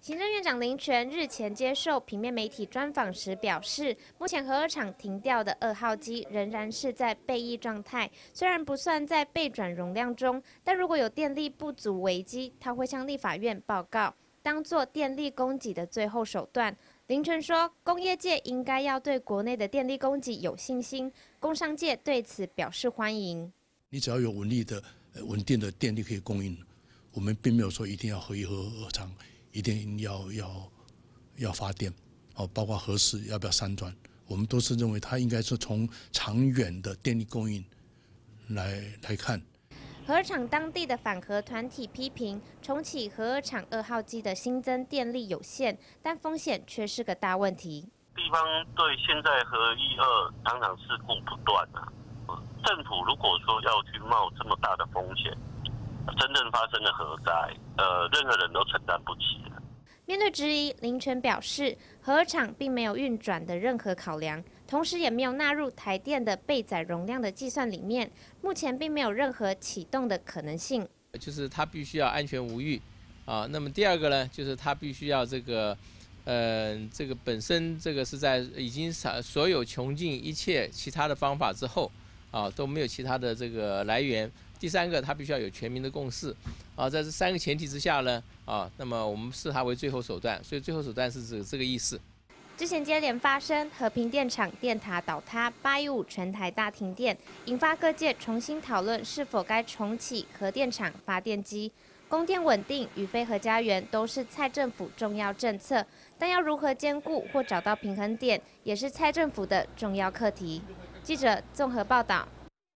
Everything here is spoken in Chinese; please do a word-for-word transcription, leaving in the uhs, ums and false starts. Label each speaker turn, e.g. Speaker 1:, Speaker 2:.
Speaker 1: 行政院长林全日前接受平面媒体专访时表示，目前核二厂停掉的二号机仍然是在备役状态，虽然不算在备转容量中，但如果有电力不足危机，他会向立法院报告，当作电力供给的最后手段。林全说，工业界应该要对国内的电力供给有信心，工商界对此表示欢迎。
Speaker 2: 你只要有稳定的、稳定的电力可以供应，我们并没有说一定要核一核二厂。一定要要要发电，哦，包括核四要不要三转，我们都是认为它应该是从长远的电力供应来来看。
Speaker 1: 核二厂当地的反核团体批评，重启核二厂二号机的新增电力有限，但风险却是个大问题。
Speaker 3: 地方对现在核一二常常事故不断啊，政府如果说要去冒这么大的风险，真正发生的核灾，呃，任何人都承担不起了。
Speaker 1: 面对质疑，林全表示，核二厂并没有运转的任何考量，同时也没有纳入台电的备载容量的计算里面，目前并没有任何启动的可能性。
Speaker 4: 就是它必须要安全无虞啊。那么第二个呢，就是它必须要这个，呃，这个本身这个是在已经所有穷尽一切其他的方法之后啊，都没有其他的这个来源。第三个，它必须要有全民的共识，啊，在这三个前提之下呢，啊，那么我们视它为最后手段，所以最后手段是指这个意思。
Speaker 1: 之前接连发生和平电厂电塔倒塌、八一五全台大停电，引发各界重新讨论是否该重启核电厂发电机。供电稳定与非核家园都是蔡政府重要政策，但要如何兼顾或找到平衡点，也是蔡政府的重要课题。记者综合报道。